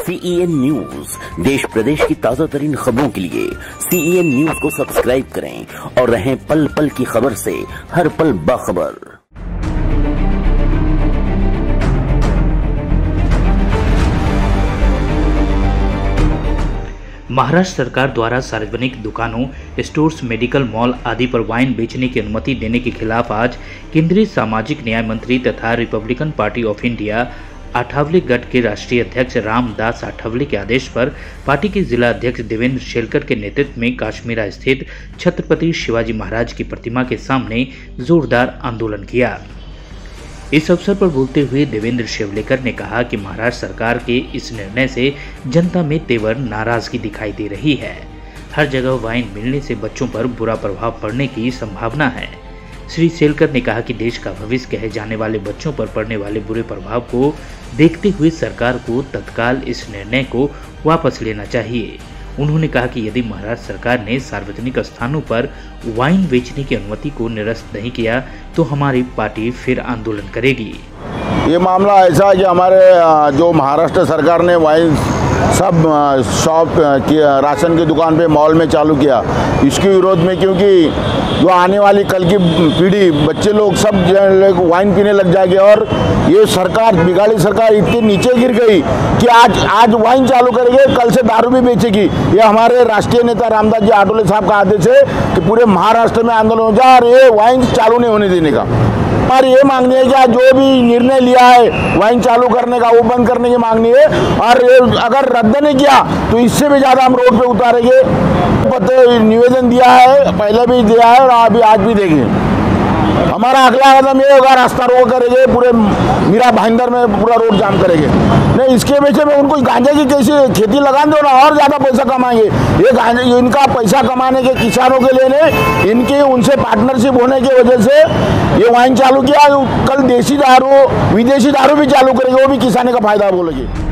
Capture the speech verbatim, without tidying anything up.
CEN news, देश प्रदेश की ताजा तरीन खबरों के लिए सीईएन न्यूज को सब्सक्राइब करें और रहें पल पल की खबर से हर पल बाखबर। महाराष्ट्र सरकार द्वारा सार्वजनिक दुकानों, स्टोर्स, मेडिकल मॉल आदि पर वाइन बेचने की अनुमति देने के खिलाफ आज केंद्रीय सामाजिक न्याय मंत्री तथा Republican Party of India Athawale गढ़ के राष्ट्रीय अध्यक्ष रामदास आठवले के आदेश पर पार्टी के जिला अध्यक्ष देवेंद्र शेलकर के नेतृत्व में काश्मीरा स्थित छत्रपति शिवाजी महाराज की प्रतिमा के सामने जोरदार आंदोलन किया। इस अवसर पर बोलते हुए देवेंद्र शेवलेकर ने कहा कि महाराष्ट्र सरकार के इस निर्णय से जनता में तेवर नाराजगी दिखाई दे रही है। हर जगह वाइन मिलने से बच्चों पर बुरा प्रभाव पड़ने की संभावना है। श्री शेलकर ने कहा कि देश का भविष्य कहे जाने वाले बच्चों पर पड़ने वाले बुरे प्रभाव को देखते हुए सरकार को तत्काल इस निर्णय को वापस लेना चाहिए। उन्होंने कहा कि यदि महाराष्ट्र सरकार ने सार्वजनिक स्थानों पर वाइन बेचने की अनुमति को निरस्त नहीं किया तो हमारी पार्टी फिर आंदोलन करेगी। ये मामला ऐसा है कि हमारे जो महाराष्ट्र सरकार ने वाइन सब शॉप की राशन की दुकान पे मॉल में चालू किया, इसके विरोध में, क्योंकि जो आने वाली कल की पीढ़ी बच्चे लोग सब वाइन पीने लग जाएंगे और ये सरकार बिगाड़ी सरकार इतनी नीचे गिर गई कि आज आज वाइन चालू करेंगे, कल से दारू भी बेचेगी। ये हमारे राष्ट्रीय नेता रामदास जी आठवले साहब का आदेश है कि पूरे महाराष्ट्र में आंदोलन हो जाए और ये वाइन चालू नहीं होने देने का। हमारी ये मांगनी है कि आज जो भी निर्णय लिया है वाइन चालू करने का वो बंद करने की मांगनी है, और अगर रद्द नहीं किया तो इससे भी ज़्यादा हम रोड पे उतारेंगे। पत्र निवेदन दिया है, पहले भी दिया है और अभी आज भी देंगे। हमारा अगला कदम ये होगा, रास्ता रोक करेंगे, पूरे मीरा भाईंदर में पूरा रोड जाम करेंगे। नहीं, इसके वजह में उनको गांजे की कैसी खेती लगा दो ना, और ज़्यादा पैसा कमाएंगे। ये गांजे इनका पैसा कमाने के किसानों के लिए नहीं, इनकी उनसे पार्टनरशिप होने की वजह से ये वाइन चालू किया। कल देसी दारू, विदेशी दारू भी चालू करेंगे, वो भी किसानी का फायदा बोलेगी।